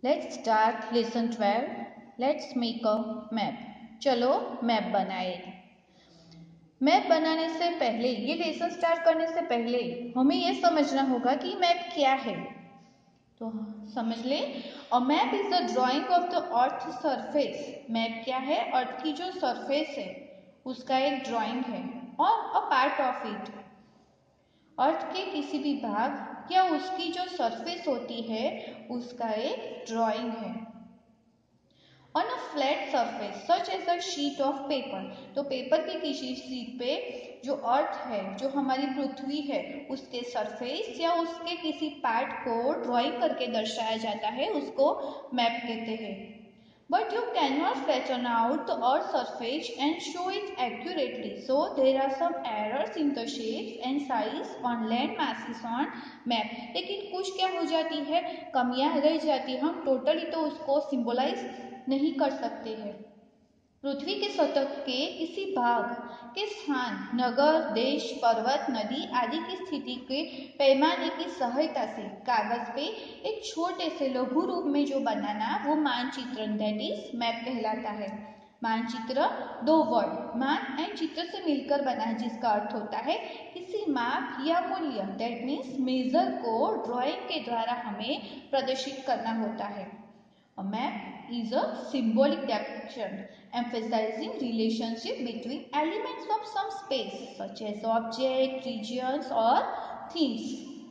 Let's start lesson 12। Let's make a map. चलो map बनाए। Map बनाने से पहले, ये लेसन स्टार्ट करने से पहले हमें ये समझना होगा कि मैप क्या है। तो समझ ले। A map is the drawing of the earth surface. Map क्या है? अर्थ की जो सरफेस है उसका एक ड्राइंग है और a part of it, earth के किसी भी भाग या उसकी जो सरफेस होती है उसका एक ड्राइंग है। On a flat surface such as a sheet of paper, तो पेपर की किसी शीट पे जो अर्थ है, जो हमारी पृथ्वी है, उसके सरफेस या उसके किसी पार्ट को ड्राइंग करके दर्शाया जाता है, उसको मैप कहते हैं। But you cannot flatten out the Earth's surface and show it accurately. So there are some errors in the shapes and size on land masses on map. लेकिन कुछ क्या हो जाती है, कमियां रह जाती है, हम टोटली तो उसको सिंबलाइज नहीं कर सकते हैं। पृथ्वी के सतह के किसी भाग के स्थान, नगर, देश, पर्वत, नदी आदि की स्थिति के पैमाने की सहायता से कागज पे एक छोटे से लघु रूप में जो बनाना, वो मानचित्रण, दैट इज मैप कहलाता है। मानचित्र दो वर्ड मान एंड चित्र से मिलकर बना है, जिसका अर्थ होता है किसी माप या मूल्य, दैट मीन्स मेजर को ड्राइंग के द्वारा हमें प्रदर्शित करना होता है। A map is a symbolic depiction emphasizing relationship between elements of some space such as objects, regions or things.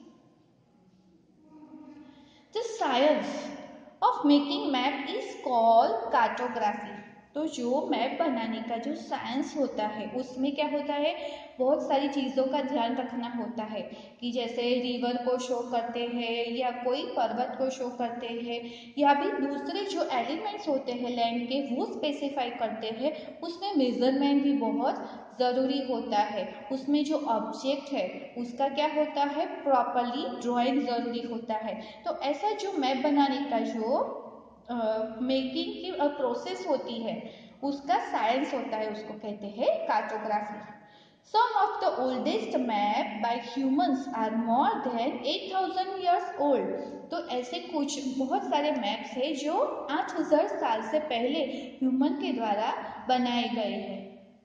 The science of making map is called cartography. तो जो मैप बनाने का जो साइंस होता है उसमें क्या होता है, बहुत सारी चीज़ों का ध्यान रखना होता है कि जैसे रिवर को शो करते हैं या कोई पर्वत को शो करते हैं या भी दूसरे जो एलिमेंट्स होते हैं लैंड के, वो स्पेसिफाई करते हैं। उसमें मेजरमेंट भी बहुत ज़रूरी होता है। उसमें जो ऑब्जेक्ट है उसका क्या होता है, प्रॉपरली ड्राइंग ज़रूरी होता है। तो ऐसा जो मैप बनाने का जो मेकिंग की प्रोसेस होती है उसका साइंस होता है, उसको कहते हैं cartography. Some of the oldest map by humans are more than 8,000 years old. तो ऐसे कुछ बहुत सारे मैप्स हैं जो 8,000 साल से पहले ह्यूमन के द्वारा बनाए गए हैं।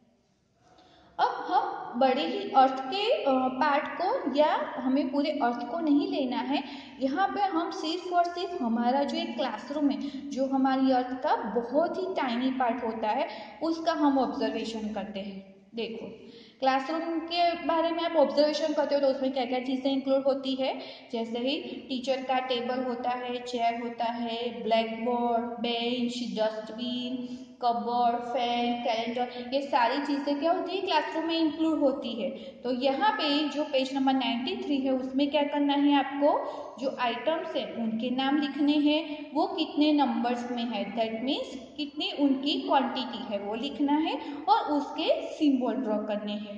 अब हम बड़े ही अर्थ के पार्ट को, या हमें पूरे अर्थ को नहीं लेना है, यहाँ पे हम सिर्फ और सिर्फ हमारा जो एक क्लासरूम है, जो हमारी अर्थ का बहुत ही टाइनी पार्ट होता है, उसका हम ऑब्जर्वेशन करते हैं। देखो क्लासरूम के बारे में आप ऑब्जर्वेशन करते हो तो उसमें क्या क्या चीज़ें इंक्लूड होती है, जैसे ही टीचर का टेबल होता है, चेयर होता है, black board, bench, dustbin, cupboard, fan, calendar, ये सारी चीज़ें क्या होती है, क्लासरूम में इंक्लूड होती है। तो यहाँ पे जो पेज नंबर 93 है उसमें क्या करना है आपको, जो आइटम्स है उनके नाम लिखने हैं, वो कितने नंबर्स में है, दैट मीन्स कितनी उनकी क्वांटिटी है वो लिखना है और उसके सिंबल ड्रॉ करने हैं।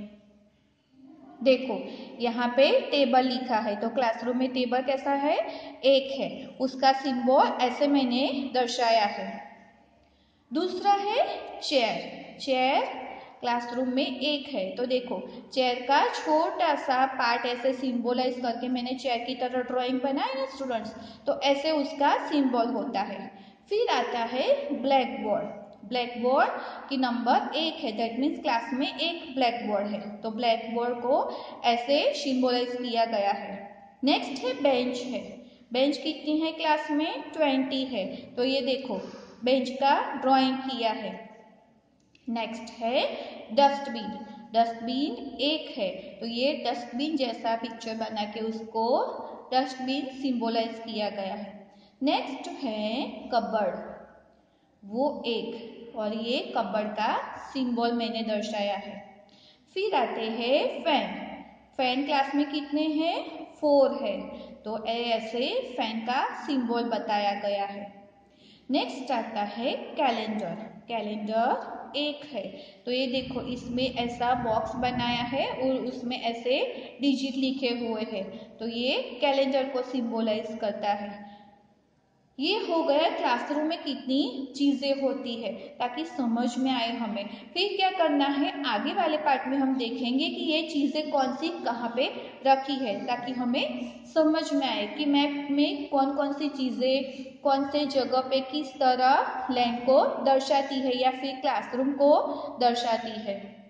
देखो यहाँ पे टेबल लिखा है, तो क्लासरूम में टेबल कैसा है, एक है, उसका सिंबल ऐसे मैंने दर्शाया है। दूसरा है चेयर, चेयर क्लासरूम में एक है, तो देखो चेयर का छोटा सा पार्ट ऐसे सिंबलाइज करके मैंने चेयर की तरह ड्राइंग बनाया ना स्टूडेंट्स, तो ऐसे उसका सिंबल होता है। फिर आता है ब्लैक बोर्ड, ब्लैक बोर्ड की नंबर एक है, दैट मीन्स क्लास में एक ब्लैक बोर्ड है, तो ब्लैक बोर्ड को ऐसे सिंबलाइज किया गया है। नेक्स्ट है बेंच है, बेंच कितनी है क्लास में, 20 है, तो ये देखो बेंच का ड्राइंग किया है। नेक्स्ट है डस्टबिन, डस्टबिन एक है, तो ये डस्टबिन जैसा पिक्चर बना के उसको डस्टबिन सिंबलाइज किया गया है। नेक्स्ट है कबर्ड, वो एक, और ये कबर्ड का सिंबल मैंने दर्शाया है। फिर आते हैं फैन, फैन क्लास में कितने हैं, 4 है, तो ऐसे फैन का सिंबल बताया गया है। नेक्स्ट आता है कैलेंडर, कैलेंडर एक है, तो ये देखो इसमें ऐसा बॉक्स बनाया है और उसमें ऐसे डिजिट लिखे हुए हैं, तो ये कैलेंडर को सिंबलाइज करता है। ये हो गया क्लासरूम में कितनी चीजें होती है, ताकि समझ में आए हमें। फिर क्या करना है, आगे वाले पार्ट में हम देखेंगे कि ये चीजें कौन सी कहाँ पे रखी है, ताकि हमें समझ में आए कि मैप में कौन कौन सी चीजें कौन से जगह पे किस तरह लैंड को दर्शाती है या फिर क्लासरूम को दर्शाती है।